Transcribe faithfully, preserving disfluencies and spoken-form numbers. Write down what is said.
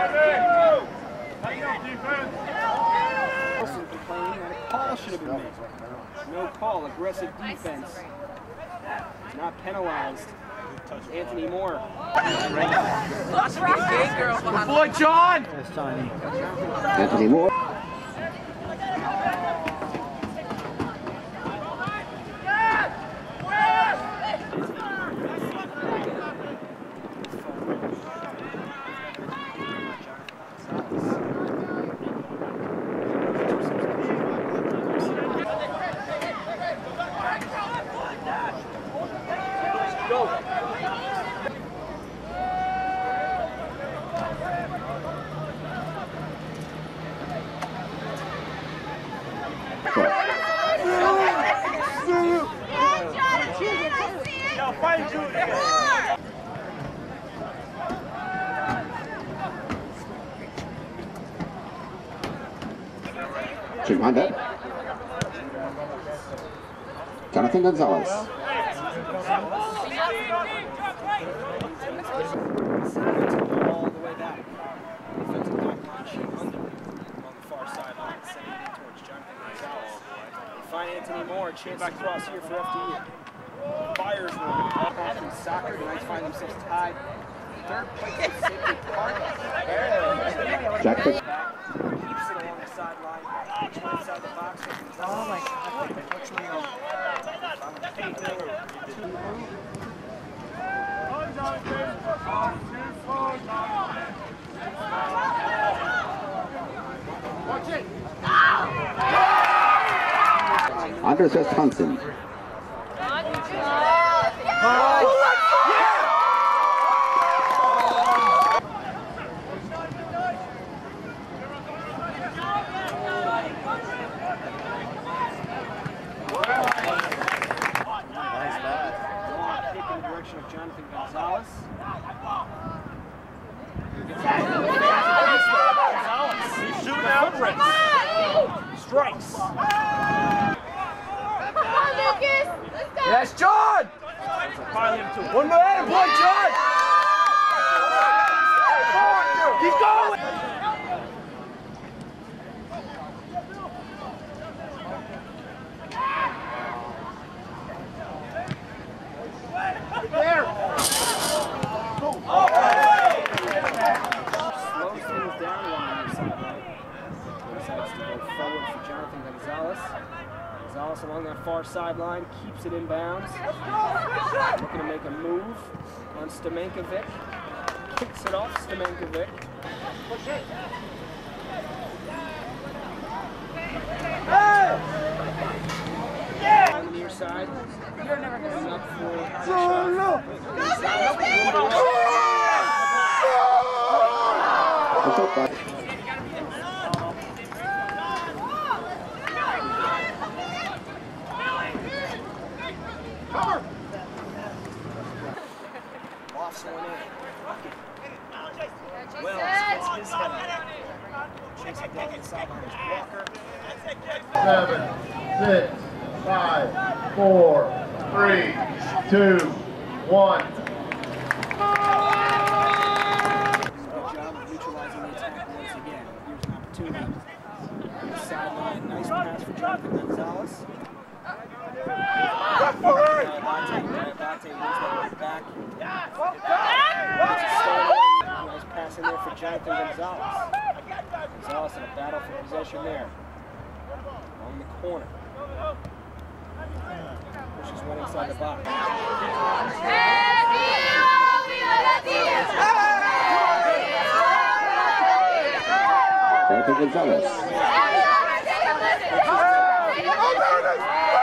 Wilson complaining that a call should have been made. No call, aggressive defense. Not penalized. Anthony Moore. Good boy, John! Anthony Moore. Jim Honda. Jonathan Gonzalez. All the way back. Defensive back line, Jim Honda on the far sideline, sending it towards Jonathan Gonzalez. Find Anthony Moore, chance to cross here for F D U. Fires one. Pass in soccer, the Knights find themselves tied. Third place is Sacred Park. Jack Pick. Keeps it along the sideline. Inside the box. Oh my God. Watch it. Andres S. Hansen. Of Jonathan Gonzalez. He's shooting out Brits. Strikes. Come on, Lucas! Let's go! Yes, John! One more ahead, boy, John! Keep going! There! Slows things down along the sideline. Decides to go forward for Jonathan Gonzalez. Gonzalez along that far sideline, keeps it in bounds. Looking to make a move on Stamenkovic. Kicks it off Stamenkovic. Hey! On the near side. You're never going to up for a No, no! Lofts one in. Wells gets his head up. Chasing down the sideline is Walker. Seven, six, five, four, three, two, one. Good job of neutralizing the attack once again. Here's an opportunity. On the sideline, nice pass for Jonathan Gonzalez. Diabate, Diabate moves that back. Nice pass in there for Jonathan Gonzalez. Gonzalez in a battle for possession there. On the corner. Pushes one inside the box. Jonathan Gonzalez.